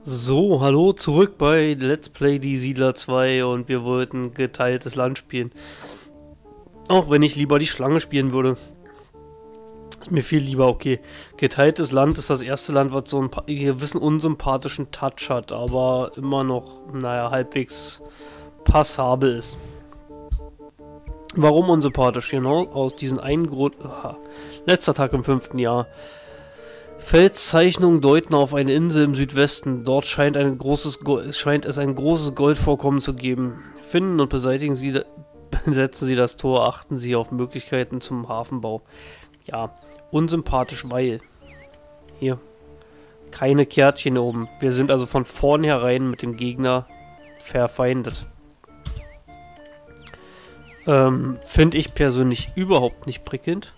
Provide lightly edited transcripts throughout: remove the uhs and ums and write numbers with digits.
So, hallo zurück bei Let's Play Die Siedler 2 und wir wollten geteiltes Land spielen. Auch wenn ich lieber die Schlange spielen würde. Ist mir viel lieber, okay. Geteiltes Land ist das erste Land, was so einen gewissen unsympathischen Touch hat, aber immer noch, naja, halbwegs passabel ist. Warum unsympathisch? Genau, aus diesem einen Grund. Aha. Letzter Tag im 5. Jahr. Felszeichnungen deuten auf eine Insel im Südwesten. Dort scheint es ein großes Goldvorkommen zu geben. Finden und besetzen Sie das Tor, achten Sie auf Möglichkeiten zum Hafenbau. Ja, unsympathisch, weil hier keine Kärtchen oben. Wir sind also von vornherein mit dem Gegner verfeindet. Finde ich persönlich überhaupt nicht prickelnd.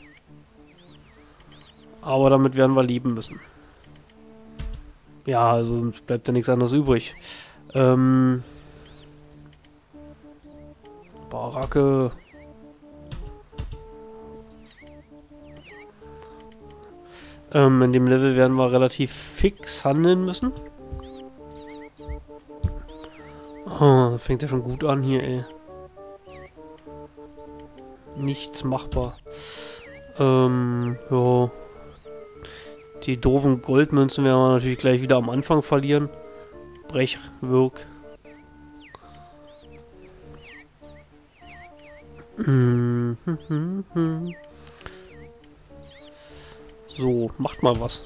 Aber damit werden wir leben müssen. Ja, also bleibt ja nichts anderes übrig. Baracke. In dem Level werden wir relativ fix handeln müssen. Oh, fängt ja schon gut an hier, ey. Nichts machbar. Ja. Die doofen Goldmünzen werden wir natürlich gleich wieder am Anfang verlieren. Brechwirk. So, macht mal was.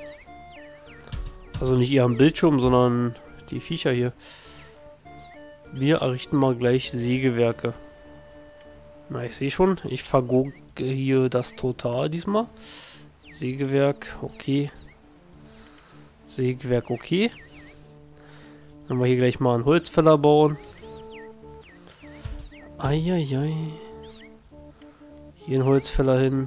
Also nicht eher am Bildschirm, sondern die Viecher hier. Wir errichten mal gleich Sägewerke. Na, ich sehe schon, ich vergurke hier das total diesmal. Sägewerk, okay. Sägewerk, okay. Dann wir hier gleich mal einen Holzfäller bauen. Eieiei. Hier ein Holzfäller hin.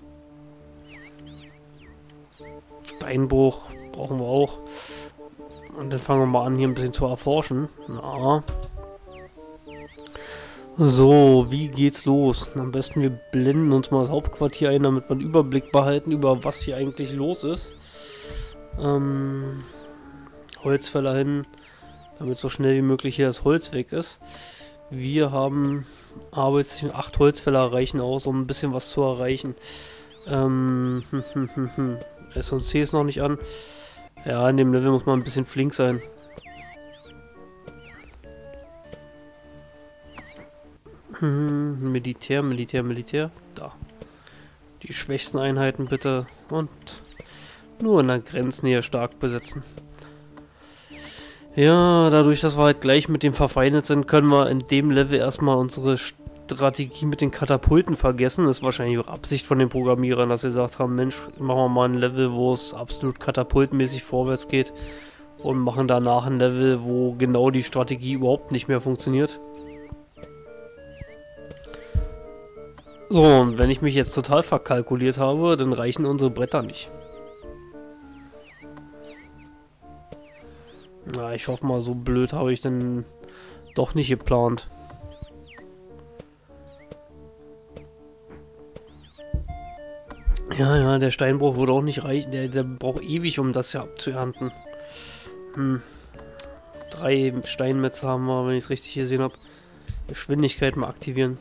Steinbruch brauchen wir auch. Und dann fangen wir mal an, hier ein bisschen zu erforschen. Na. So, wie geht's los? Am besten wir blenden uns mal das Hauptquartier ein, damit wir einen Überblick behalten, über was hier eigentlich los ist. Holzfäller hin, damit so schnell wie möglich hier das Holz weg ist. Wir haben 8 Holzfäller reichen aus, um ein bisschen was zu erreichen. S&C ist noch nicht an. Ja, in dem Level muss man ein bisschen flink sein. Militär. Da. Die schwächsten Einheiten bitte. Und nur in der Grenznähe stark besetzen. Ja, dadurch, dass wir halt gleich mit dem verfeindet sind, können wir in dem Level erstmal unsere Strategie mit den Katapulten vergessen. Das ist wahrscheinlich auch Absicht von den Programmierern, dass sie gesagt haben, Mensch, machen wir mal ein Level, wo es absolut katapultmäßig vorwärts geht. Und machen danach ein Level, wo genau die Strategie überhaupt nicht mehr funktioniert. So, und wenn ich mich jetzt total verkalkuliert habe, dann reichen unsere Bretter nicht. Na, ich hoffe mal, so blöd habe ich dann doch nicht geplant. Ja, der Steinbruch würde auch nicht reichen. Der braucht ewig, um das hier abzuernten. 3 Steinmetze haben wir, wenn ich es richtig gesehen habe. Geschwindigkeit mal aktivieren.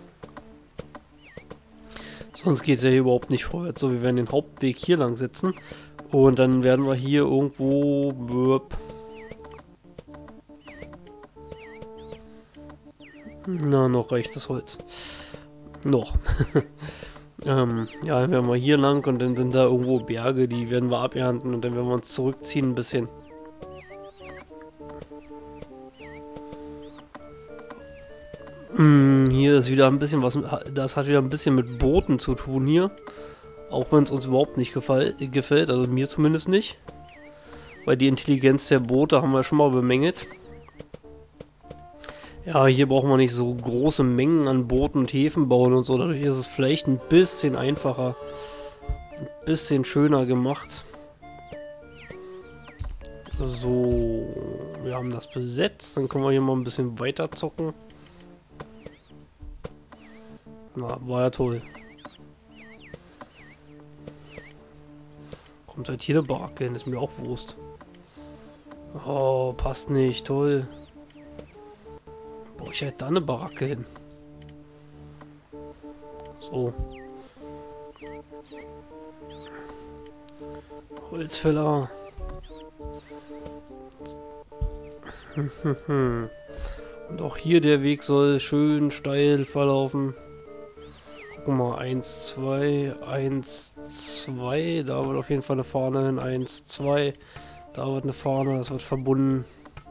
Sonst geht es ja hier überhaupt nicht vorwärts. So, wir werden den Hauptweg hier lang setzen. Und dann werden wir hier irgendwo... Na, noch reicht das Holz. Noch. Ja, dann werden wir hier lang und dann sind da irgendwo Berge, die werden wir abernten und dann werden wir uns zurückziehen ein bisschen. Hier ist wieder ein bisschen was, das hat wieder ein bisschen mit Booten zu tun hier. Auch wenn es uns überhaupt nicht gefällt, also mir zumindest nicht. Weil die Intelligenz der Boote haben wir schon mal bemängelt. Ja, hier brauchen wir nicht so große Mengen an Booten und Häfen bauen und so. Dadurch ist es vielleicht ein bisschen einfacher. Ein bisschen schöner gemacht. So, wir haben das besetzt. Dann können wir hier mal ein bisschen weiter zocken. Na, war ja toll. Kommt halt hier eine Baracke hin, ist mir auch Wurst. Oh, passt nicht. Toll. Brauche ich halt da eine Baracke hin. So. Holzfäller. Und auch hier der Weg soll schön steil verlaufen. Gucken wir mal, 1, 2, 1, 2. Da wird auf jeden Fall eine Fahne hin. 1, 2. Da wird eine Fahne, das wird verbunden.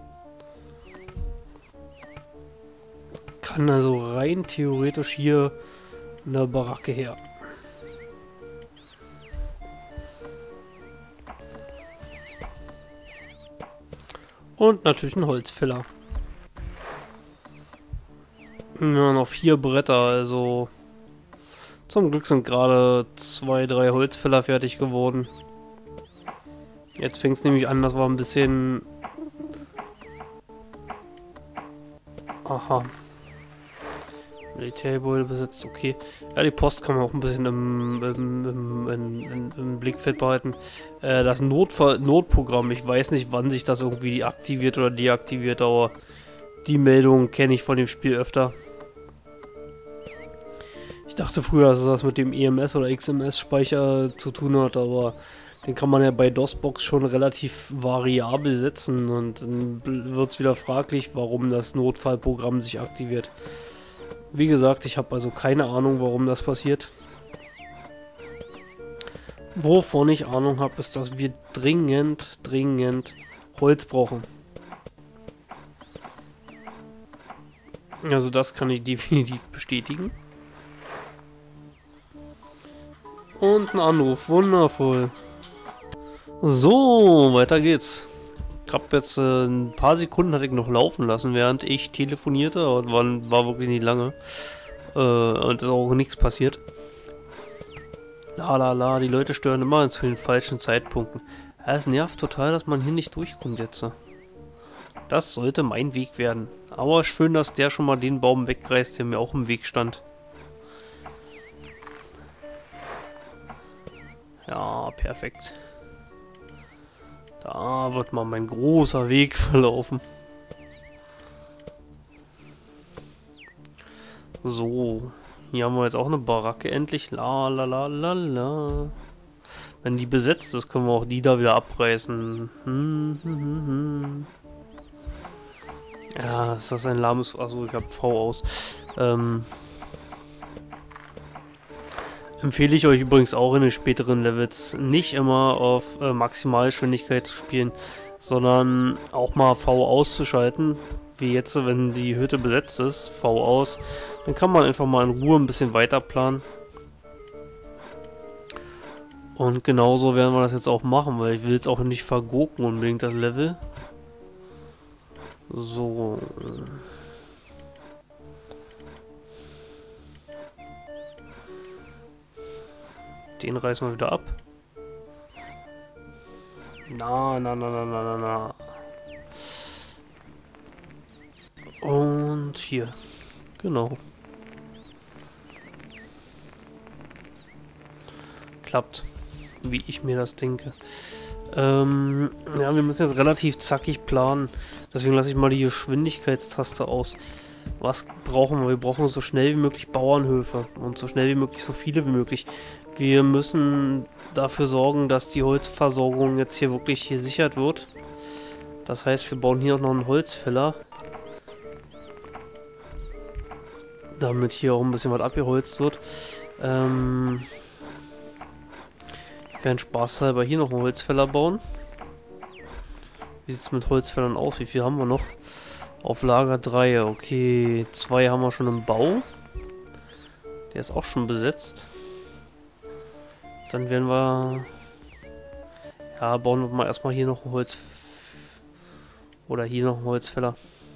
Kann also rein theoretisch hier eine Baracke her. Und natürlich ein Holzfäller. Ja, noch 4 Bretter, also zum Glück sind gerade 2, 3 Holzfäller fertig geworden. Jetzt fängt es nämlich an, das war ein bisschen... Aha. Militärgebäude besetzt, okay. Ja, die Post kann man auch ein bisschen im Blickfeld behalten. Das Notprogramm, ich weiß nicht, wann sich das irgendwie aktiviert oder deaktiviert, aber die Meldung kenne ich von dem Spiel öfter. Ich dachte früher, dass es das mit dem EMS oder XMS-Speicher zu tun hat, aber den kann man ja bei DOSBox schon relativ variabel setzen und dann wird es wieder fraglich, warum das Notfallprogramm sich aktiviert. Wie gesagt, ich habe also keine Ahnung, warum das passiert. Wovon ich Ahnung habe, ist, dass wir dringend Holz brauchen. Also das kann ich definitiv bestätigen. Und ein Anruf, wundervoll. So, weiter geht's. Ich habe jetzt ein paar Sekunden hatte ich noch laufen lassen, während ich telefonierte, und war wirklich nicht lange. Und ist auch nichts passiert. Die Leute stören immer zu den falschen Zeitpunkten. Ja, es nervt total, dass man hier nicht durchkommt jetzt. Das sollte mein Weg werden. Aber schön, dass der schon mal den Baum wegreißt, der mir auch im Weg stand. Ja, perfekt. Da wird mal mein großer Weg verlaufen. So, hier haben wir jetzt auch eine Baracke endlich. La. Wenn die besetzt ist, können wir auch die da wieder abreißen. Ja, ist das ein lahmes... Achso, ich habe V aus. Empfehle ich euch übrigens auch in den späteren Levels nicht immer auf Maximalgeschwindigkeit zu spielen, sondern auch mal V auszuschalten, wie jetzt, wenn die Hütte besetzt ist, V aus. Dann kann man einfach mal in Ruhe ein bisschen weiter planen. Und genauso werden wir das jetzt auch machen, weil ich will jetzt auch nicht vergurken unbedingt das Level. So. Den reißen wir wieder ab. Na. Und hier. Genau. Klappt. Wie ich mir das denke. Ja, wir müssen jetzt relativ zackig planen. Deswegen lasse ich mal die Geschwindigkeitstaste aus. Was brauchen wir? Wir brauchen so schnell wie möglich Bauernhöfe. Und so schnell wie möglich so viele wie möglich. Wir müssen dafür sorgen, dass die Holzversorgung jetzt hier wirklich gesichert wird. Das heißt, wir bauen hier auch noch einen Holzfäller. Damit hier auch ein bisschen was abgeholzt wird. Ich werde spaßhalber hier noch einen Holzfäller bauen. Wie sieht es mit Holzfällern aus? Wie viel haben wir noch? Auf Lager 3. Okay, 2 haben wir schon im Bau. Der ist auch schon besetzt. Dann werden wir... Ja, bauen wir mal erstmal hier noch ein Holz... Oder hier noch ein Holzfäller.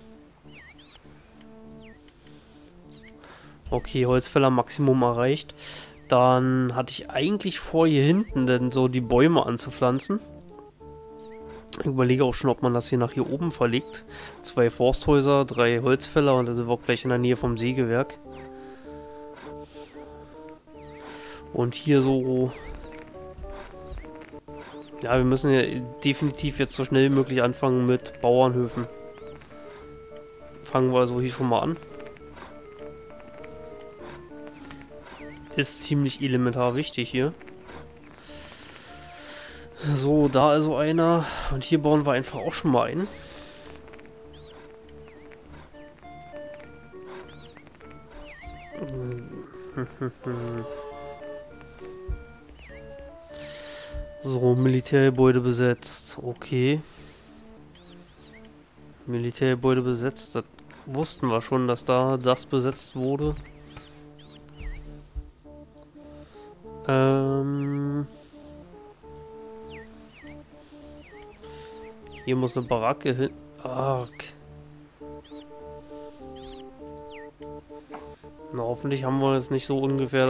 Okay, Holzfäller Maximum erreicht. Dann hatte ich eigentlich vor, hier hinten denn so die Bäume anzupflanzen. Ich überlege auch schon, ob man das hier nach hier oben verlegt. 2 Forsthäuser, 3 Holzfäller und dann sind wir auch gleich in der Nähe vom Sägewerk. Und hier so... Ja, wir müssen ja definitiv jetzt so schnell wie möglich anfangen mit Bauernhöfen. Fangen wir also hier schon mal an. Ist ziemlich elementar wichtig hier. So, da also einer. Und hier bauen wir einfach auch schon mal ein. So, Militärgebäude besetzt. Okay. Militärgebäude besetzt. Das wussten wir schon, dass da das besetzt wurde. Hier muss eine Baracke hin. Ach. Na, hoffentlich haben wir jetzt nicht so ungefähr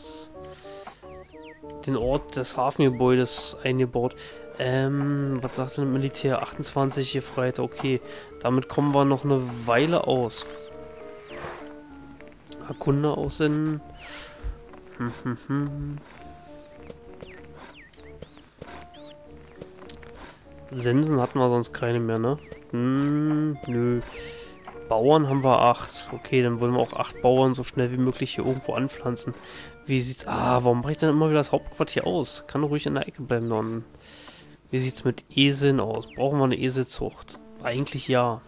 den Ort des Hafengebäudes eingebaut. Was sagt denn Militär? 28 Gefreite, okay. Damit kommen wir noch eine Weile aus. Erkunde aussenden. Sensen hatten wir sonst keine mehr, ne? Nö. Bauern haben wir 8. Okay, dann wollen wir auch 8 Bauern so schnell wie möglich hier irgendwo anpflanzen. Wie sieht's... warum mache ich denn immer wieder das Hauptquartier aus? Kann doch ruhig in der Ecke bleiben, dann. Wie sieht's mit Eseln aus? Brauchen wir eine Eselzucht? Eigentlich ja.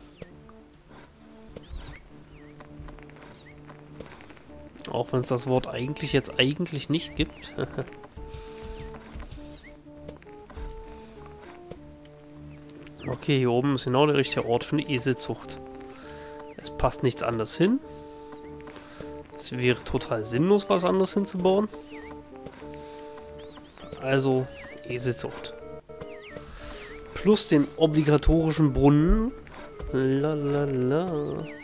Auch wenn es das Wort eigentlich jetzt eigentlich nicht gibt. Okay, hier oben ist genau der richtige Ort für eine Eselzucht. Es passt nichts anderes hin. Es wäre total sinnlos, was anderes hinzubauen. Also Eselzucht. Plus den obligatorischen Brunnen. Lalala.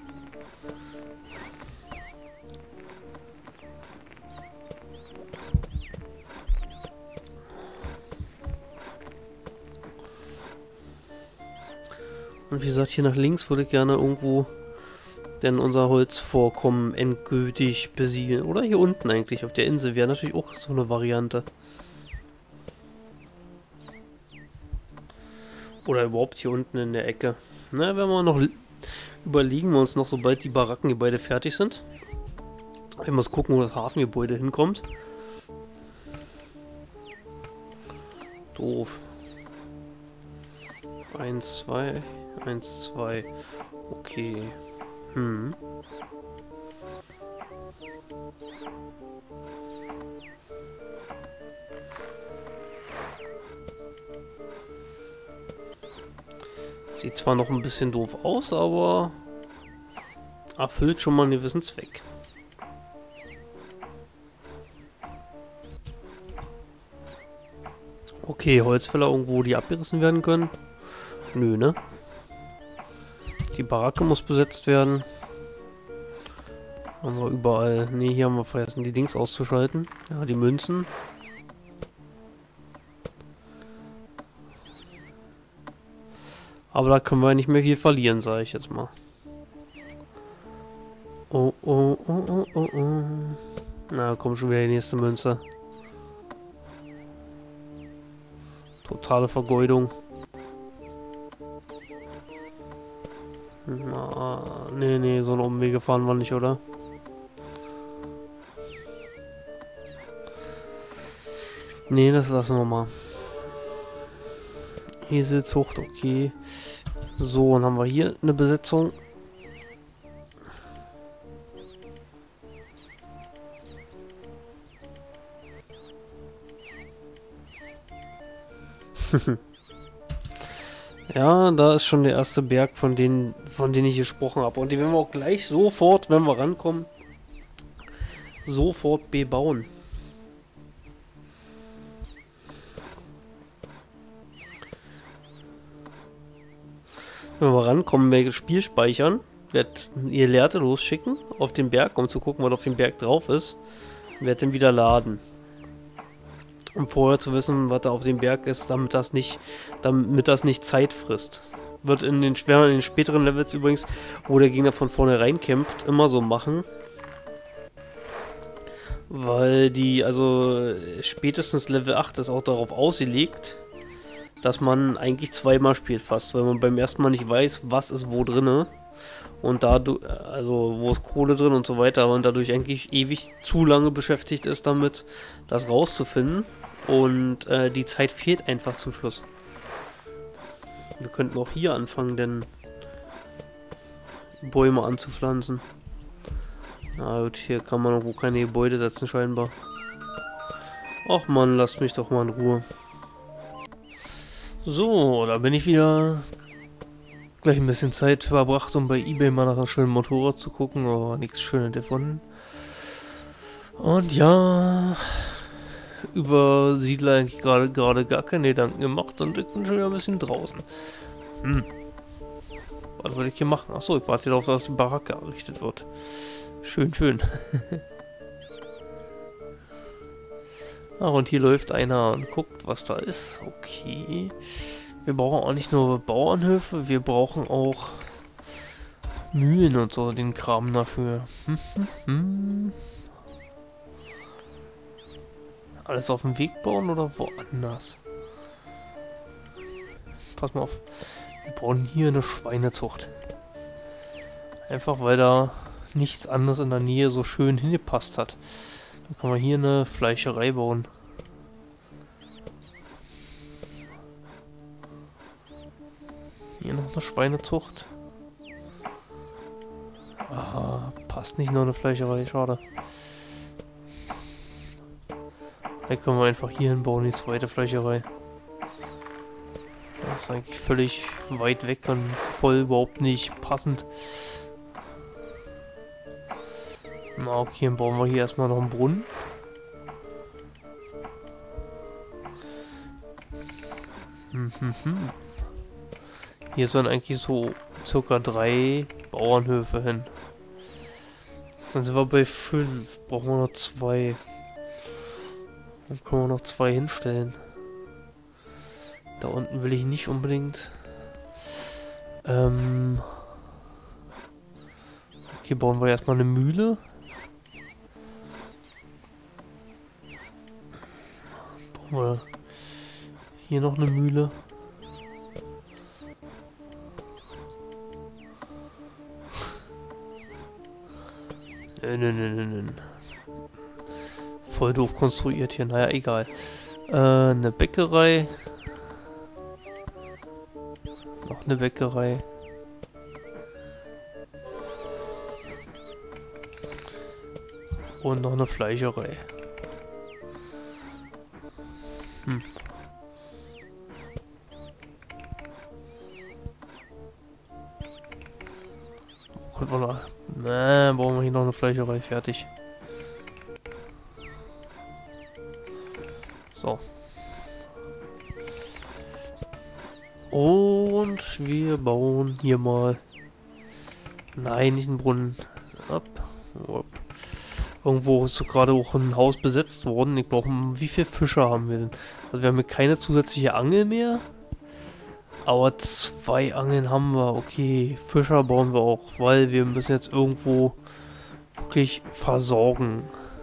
Und wie gesagt, hier nach links würde ich gerne irgendwo denn unser Holzvorkommen endgültig besiedeln. Oder hier unten eigentlich, auf der Insel, wäre natürlich auch so eine Variante. Oder überhaupt hier unten in der Ecke. Na, wenn wir noch überlegen wir uns noch, sobald die Barackengebäude fertig sind. Wir müssen gucken, wo das Hafengebäude hinkommt. Doof. 1, 2, 1, 2. Okay. Sieht zwar noch ein bisschen doof aus, aber erfüllt schon mal einen gewissen Zweck. Okay, Holzfäller irgendwo, die abgerissen werden können? Nö, ne? Die Baracke muss besetzt werden. Haben wir überall. Ne, hier haben wir vergessen, die Dings auszuschalten. Ja, die Münzen. Aber da können wir nicht mehr viel verlieren, sage ich jetzt mal. Oh. Na, kommt schon wieder die nächste Münze. Totale Vergeudung. Na, nee, so einen Umwege fahren wir nicht, oder? Nee, das lassen wir mal. Eselzucht, okay. So, dann haben wir hier eine Besetzung. Ja, da ist schon der erste Berg, von denen ich gesprochen habe. Und die werden wir auch gleich sofort, wenn wir rankommen, sofort bebauen. Wenn wir rankommen, werde ich das Spiel speichern, werde ihr Leerte losschicken auf den Berg, um zu gucken, was auf dem Berg drauf ist. Werde den wieder laden. Um vorher zu wissen, was da auf dem Berg ist, damit das nicht Zeit frisst. Wird in den späteren Levels übrigens, wo der Gegner von vornherein kämpft, immer so machen. Weil die, also spätestens Level 8 ist auch darauf ausgelegt, dass man eigentlich zweimal spielt fast, weil man beim ersten Mal nicht weiß, was ist wo drinne. Und dadurch, also wo ist Kohle drin und so weiter, und dadurch eigentlich ewig zu lange beschäftigt ist damit, das rauszufinden. Und die Zeit fehlt einfach zum Schluss. Wir könnten auch hier anfangen, denn Bäume anzupflanzen. Na gut, hier kann man auch keine Gebäude setzen scheinbar. Ach man, lasst mich doch mal in Ruhe. So, da bin ich wieder. Gleich ein bisschen Zeit verbracht, um bei eBay mal nach einem schönen Motorrad zu gucken, aber nichts Schönes davon. Und ja, über Siedler eigentlich gerade gar keine Gedanken gemacht und ich bin schon wieder ein bisschen draußen. Was wollte ich hier machen? Achso, ich warte darauf, dass die Baracke errichtet wird. Schön, schön. Ach, und hier läuft einer und guckt, was da ist. Okay. Wir brauchen auch nicht nur Bauernhöfe, wir brauchen auch Mühlen und so, den Kram dafür. Alles auf dem Weg bauen oder woanders? Pass mal auf. Wir bauen hier eine Schweinezucht. Einfach weil da nichts anderes in der Nähe so schön hingepasst hat. Dann kann man hier eine Fleischerei bauen. Hier noch eine Schweinezucht. Ah, passt nicht noch eine Fleischerei, schade. Dann können wir einfach hier hinbauen, die zweite Fleischerei. Das ist eigentlich völlig weit weg und voll überhaupt nicht passend. Na okay, dann bauen wir hier erstmal noch einen Brunnen. Hier sollen eigentlich so circa 3 Bauernhöfe hin. Dann sind wir bei 5. Brauchen wir noch 2. Dann können wir noch 2 hinstellen. Da unten will ich nicht unbedingt. Okay, bauen wir erstmal eine Mühle. Brauchen wir hier noch eine Mühle. Nö. Voll doof konstruiert hier, naja, egal. Eine Bäckerei. Noch eine Bäckerei. Und noch eine Fleischerei. Könnte man noch. Ne, brauchen wir hier noch eine Fleischerei, fertig. So. Und wir bauen hier mal. Nein, nicht einen Brunnen. Ab. Irgendwo ist so gerade auch ein Haus besetzt worden. Ich brauche. Wie viele Fischer haben wir denn? Also wir haben hier keine zusätzliche Angel mehr. Aber 2 Angeln haben wir. Okay, Fischer bauen wir auch, weil wir müssen jetzt irgendwo wirklich versorgen.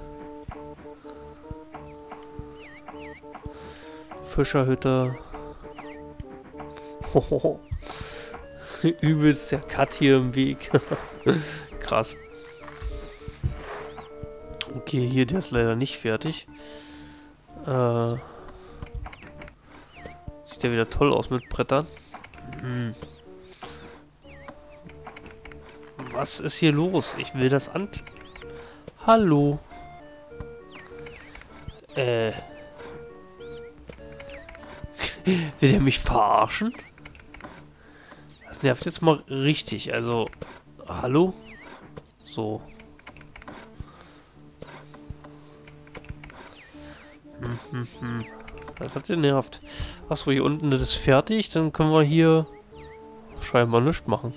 Fischerhütte. Hoho. Übelst der Cut hier im Weg. Krass. Okay, hier, der ist leider nicht fertig. Sieht ja wieder toll aus mit Brettern. Was ist hier los? Ich will das an... Hallo? Will der mich verarschen? Das nervt jetzt mal richtig. Also, hallo? So. Das hat genervt. Achso, hier unten das ist fertig. Dann können wir hier scheinbar nichts machen.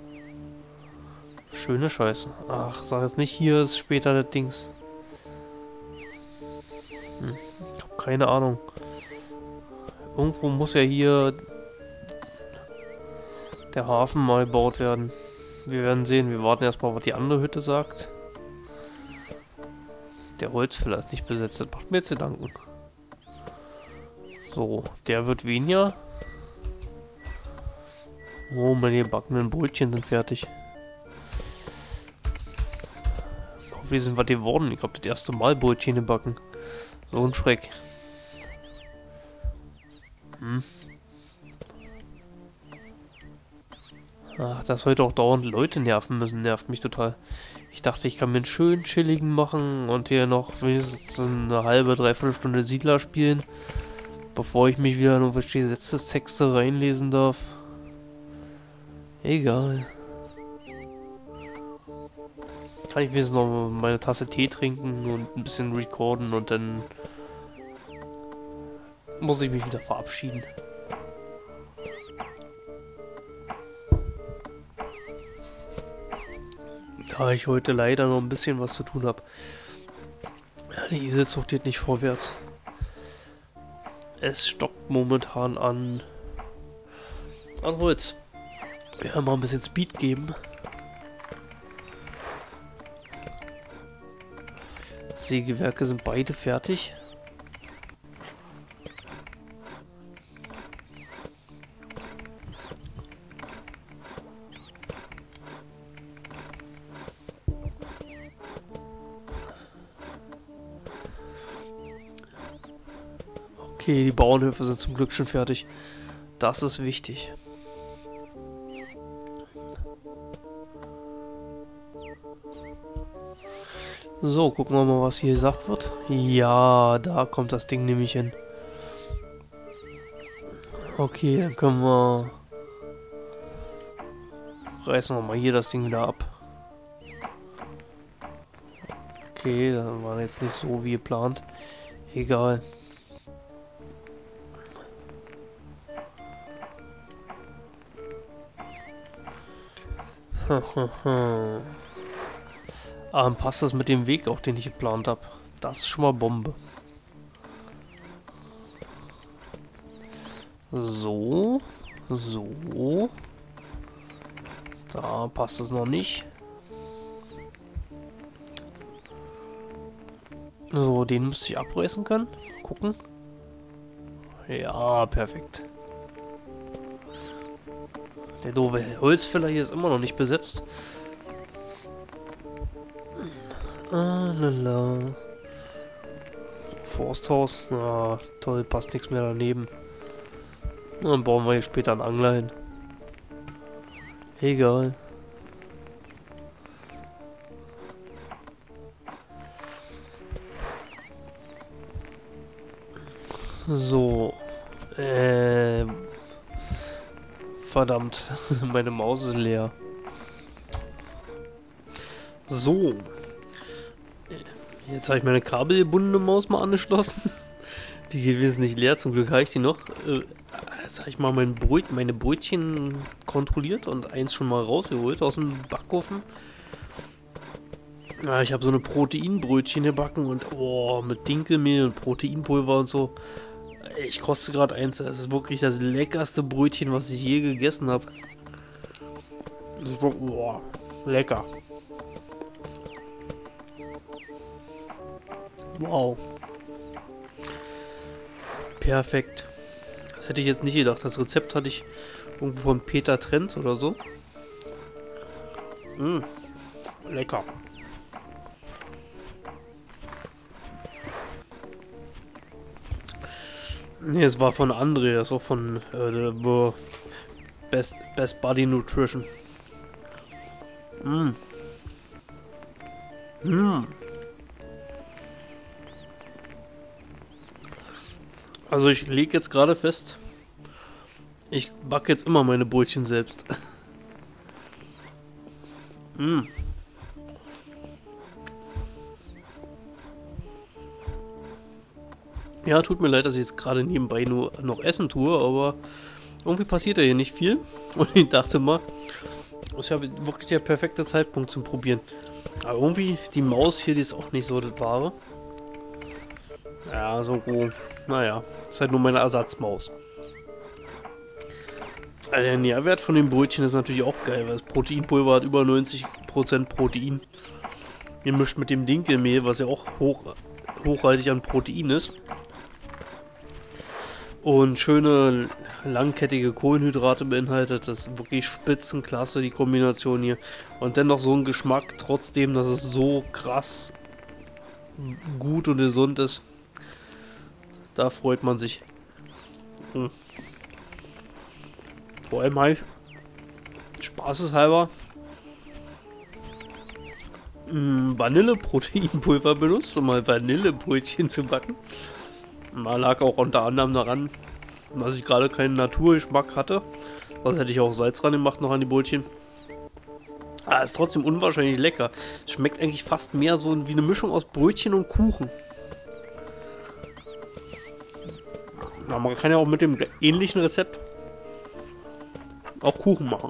Schöne Scheiße. Ach, sag jetzt nicht, hier ist später das Dings. Ich hab keine Ahnung. Irgendwo muss ja hier der Hafen mal gebaut werden. Wir werden sehen. Wir warten erstmal, was die andere Hütte sagt. Der Holzfäller ist nicht besetzt. Das macht mir jetzt Gedanken. So, der wird weniger. Oh, meine gebackenen Brötchen sind fertig. Ich hoffe, die sind was geworden. Ich habe das erste Mal Brötchen gebacken. So ein Schreck. Ach, dass heute auch dauernd Leute nerven müssen, nervt mich total. Ich dachte, ich kann mir einen schönen chilligen machen und hier noch wenigstens eine halbe, dreiviertel Stunde Siedler spielen, bevor ich mich wieder in irgendwelche Gesetzestexte reinlesen darf. Egal. Kann ich wenigstens noch meine Tasse Tee trinken und ein bisschen recorden und dann muss ich mich wieder verabschieden. Da ich heute leider noch ein bisschen was zu tun habe. Ja, die Eselzucht geht nicht vorwärts. Es stockt momentan an Holz. Ja, mal ein bisschen Speed geben. Sägewerke sind beide fertig. Okay, die Bauernhöfe sind zum Glück schon fertig. Das ist wichtig. So, gucken wir mal, was hier gesagt wird. Ja, da kommt das Ding nämlich hin. Okay, dann können wir... reißen wir mal hier das Ding wieder ab. Okay, das war jetzt nicht so wie geplant. Egal. Dann passt das mit dem Weg auch, den ich geplant habe. Das ist schon mal Bombe. So. So. Da passt es noch nicht. So, den müsste ich abreißen können. Gucken. Ja, perfekt. Der doofe Holzfäller hier ist immer noch nicht besetzt. Lala. Forsthaus. Ah, toll, passt nichts mehr daneben. Dann bauen wir hier später einen Angler hin. Egal. So. Verdammt, meine Maus ist leer. So. Jetzt habe ich meine kabelgebundene Maus mal angeschlossen. Die geht wesentlich leer, zum Glück habe ich die noch. Jetzt habe ich mal meine Brötchen kontrolliert und eins schon mal rausgeholt aus dem Backofen. Ja, ich habe so eine Proteinbrötchen gebacken und oh, mit Dinkelmehl und Proteinpulver und so. Ich koste gerade eins. Das ist wirklich das leckerste Brötchen, was ich je gegessen habe. Das ist wirklich, oh, lecker. Wow. Perfekt. Das hätte ich jetzt nicht gedacht. Das Rezept hatte ich irgendwo von Peter Trenz oder so. Lecker. Ne, es war von André, das ist auch von Best Body Nutrition. Also ich lege jetzt gerade fest, ich backe jetzt immer meine Brötchen selbst. Ja, tut mir leid, dass ich jetzt gerade nebenbei nur noch Essen tue, aber irgendwie passiert da hier nicht viel. Und ich dachte mal, das ist ja wirklich der perfekte Zeitpunkt zum Probieren. Aber irgendwie, die Maus hier, die ist auch nicht so das Wahre. Ja, so, naja, ist halt nur meine Ersatzmaus. Also der Nährwert von dem Brötchen ist natürlich auch geil, weil das Proteinpulver hat über 90% Protein. Gemischt mit dem Dinkelmehl, was ja auch hochhaltig an Protein ist. Und schöne langkettige Kohlenhydrate beinhaltet. Das ist wirklich spitzenklasse, die Kombination hier. Und dennoch so ein Geschmack, trotzdem, dass es so krass gut und gesund ist. Da freut man sich. Vor allem halt spaßeshalber Vanilleproteinpulver benutzt, um mal Vanillebrötchen zu backen. Da lag auch unter anderem daran, dass ich gerade keinen Naturgeschmack hatte. Sonst hätte ich auch Salz ran gemacht noch an die Brötchen. Aber ist trotzdem unwahrscheinlich lecker. Es schmeckt eigentlich fast mehr so wie eine Mischung aus Brötchen und Kuchen. Na, man kann ja auch mit dem ähnlichen Rezept auch Kuchen machen.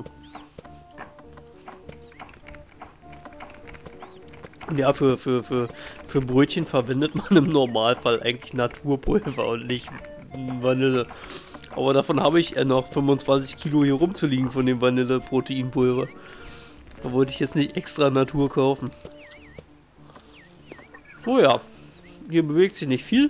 Ja, für Brötchen verwendet man im Normalfall eigentlich Naturpulver und nicht Vanille. Aber davon habe ich noch 25 Kilo hier rumzuliegen von dem Vanille-Proteinpulver. Da wollte ich jetzt nicht extra Natur kaufen. Oh ja, hier bewegt sich nicht viel.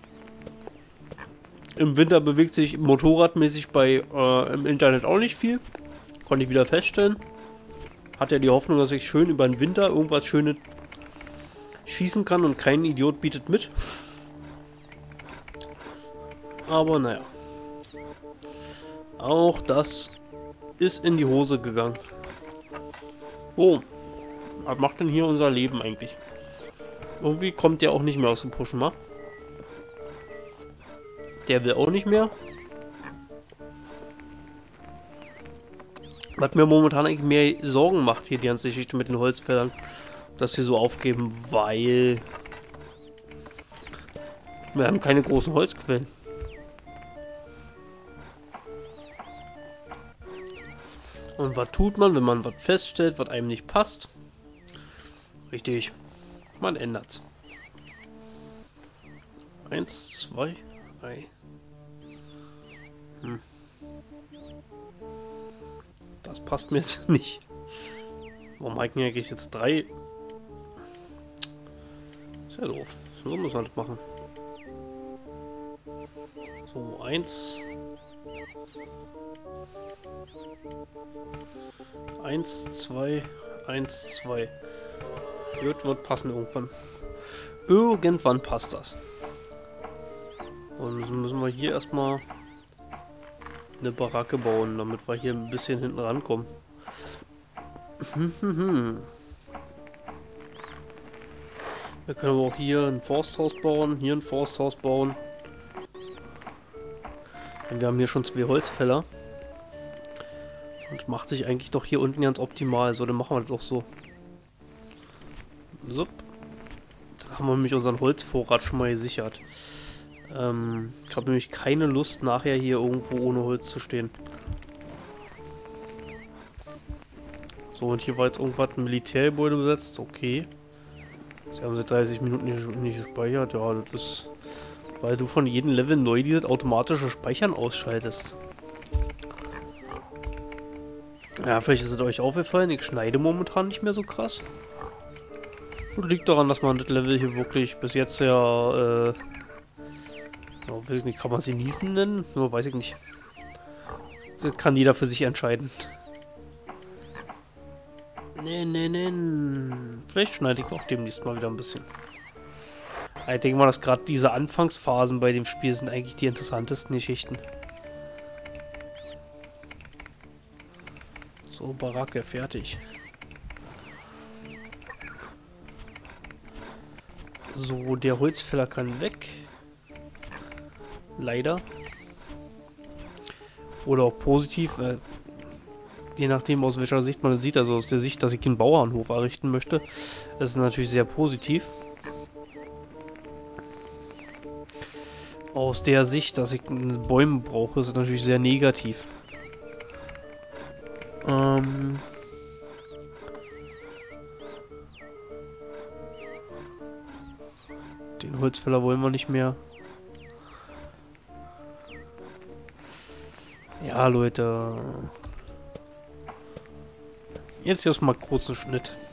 Im Winter bewegt sich motorradmäßig im Internet auch nicht viel. Konnte ich wieder feststellen. Hat ja die Hoffnung, dass ich schön über den Winter irgendwas Schönes schießen kann und kein Idiot bietet mit. Aber naja. Auch das ist in die Hose gegangen. Oh, was macht denn hier unser Leben eigentlich? Irgendwie kommt der auch nicht mehr aus dem Pushen, wa? Der will auch nicht mehr. Was mir momentan eigentlich mehr Sorgen macht, hier die ganze Geschichte mit den Holzfällern, dass sie so aufgeben, weil wir haben keine großen Holzquellen. Und was tut man, wenn man was feststellt, was einem nicht passt? Richtig, man ändert's. 1, 2, 3. Das passt mir jetzt nicht. Warum eigentlich jetzt 3? Ist ja doof. So muss man das machen. So, 1. 1, 2, 1, 2. Gut, wird passen irgendwann. Irgendwann passt das. Und so müssen wir hier erstmal eine Baracke bauen, damit wir hier ein bisschen hinten rankommen. Wir können aber auch hier ein Forsthaus bauen, hier ein Forsthaus bauen. Denn wir haben hier schon 2 Holzfäller. Und macht sich eigentlich doch hier unten ganz optimal. So, dann machen wir das doch so. So. Dann haben wir nämlich unseren Holzvorrat schon mal gesichert. Ich habe nämlich keine Lust, nachher hier irgendwo ohne Holz zu stehen. So, und hier war jetzt irgendwas ein Militärgebäude besetzt. Okay. Sie haben seit 30 Minuten nicht gespeichert. Ja, das ist, weil du von jedem Level neu dieses automatische Speichern ausschaltest. Ja, vielleicht ist es euch aufgefallen, ich schneide momentan nicht mehr so krass. Das liegt daran, dass man das Level hier wirklich bis jetzt ja, weiß ich nicht, kann man sie niesen nennen? Nur weiß ich nicht. Das kann jeder für sich entscheiden. Nee. Vielleicht schneide ich auch demnächst mal wieder ein bisschen. Ich denke mal, dass gerade diese Anfangsphasen bei dem Spiel sind eigentlich die interessantesten Geschichten. So, Baracke, fertig. So, der Holzfäller kann weg. Leider. Oder auch positiv, je nachdem aus welcher Sicht man das sieht, also aus der Sicht, dass ich einen Bauernhof errichten möchte, das ist natürlich sehr positiv. Aus der Sicht, dass ich Bäume brauche, ist es natürlich sehr negativ. Den Holzfäller wollen wir nicht mehr. Ja, Leute. Jetzt erstmal kurzen Schnitt.